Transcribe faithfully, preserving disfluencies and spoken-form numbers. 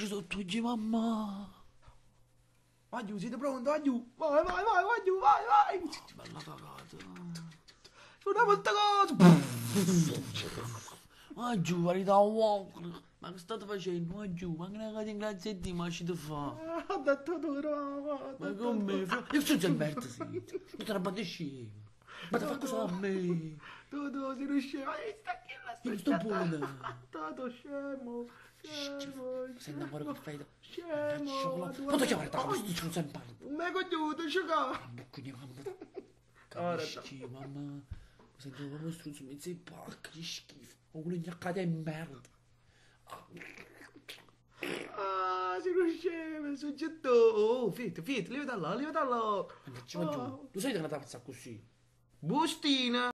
sotto oggi, mamma. Vai giù, siete pronti? Vai giù. Vai, vai, vai, vai giù, vai, vai. Bella cagata. Una volta cosa. Vai giù, parità walk. Ma che state facendo? Vai giù, ma che ne cagate in cazzetti, ma ci te fa? Ha detto tu, no. Ma come? Io sono già merda, sì. Tu te la batti scemo. Ma te fa cosa a me? Tu, tu, si riusciva. Vai, sta qui, la sta Io sto buona. Stato scemo. Scemo. Sei innamorato che fai? Scemo. Quanto chiamare da questo non si impara? Non mi hai cogliuto, sciocca. Bucchini, mamma. Capisci, mamma. Sento proprio struzzo, mi sei porca, che schifo. Ho una gnaccata in merda. Ah, si riusciva, soggetto. Oh, fitto, fitto, levati là, levati là. Andiamo giù. Lo sai che è una tazza così? Bustina.